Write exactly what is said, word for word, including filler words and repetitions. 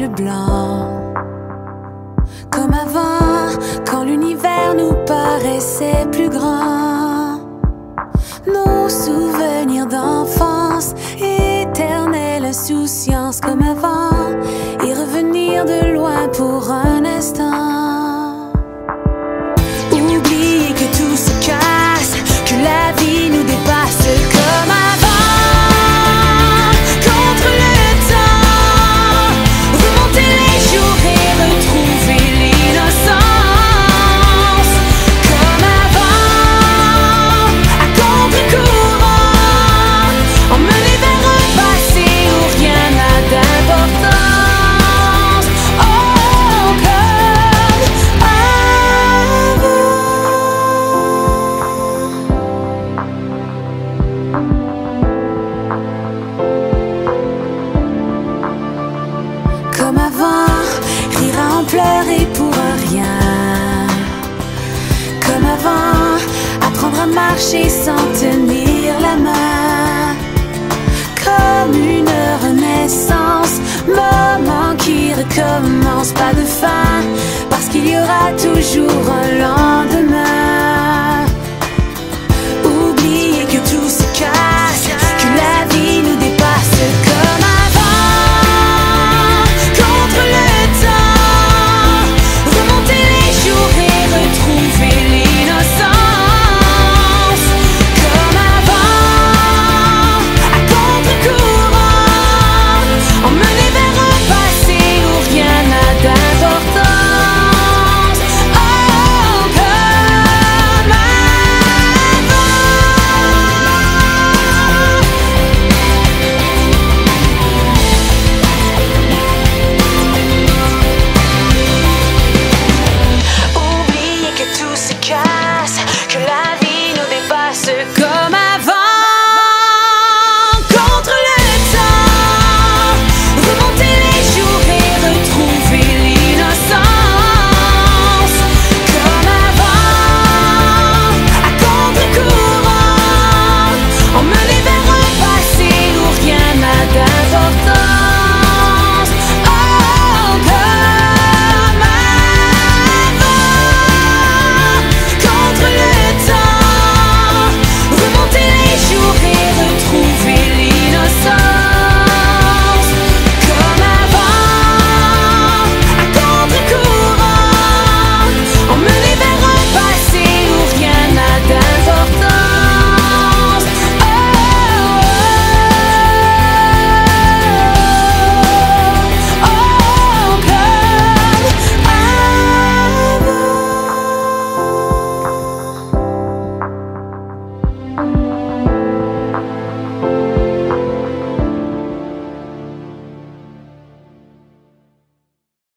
ciel blanc. Comme avant, quand l'univers nous paraissait plus grand. Nos souvenirs d'enfance, éternelle insouciance comme avant, et revenir de loin pour un instant. Oublier que tout se casse, que la vie nous dépasse comme avant. Contre le temps, remonter les jours et retrouver l'innocence. Comme avant, à contre-courant, emmener vers un passé où rien n'a d'importance. Oh, comme avant. Comme avant, rire à en pleurer pour un rien. Comme avant, apprendre à marcher sans tenir la main. Comme une renaissance, moment qui recommence, pas de fin, parce qu'il y aura toujours un lendemain. Oublier que tout se casse,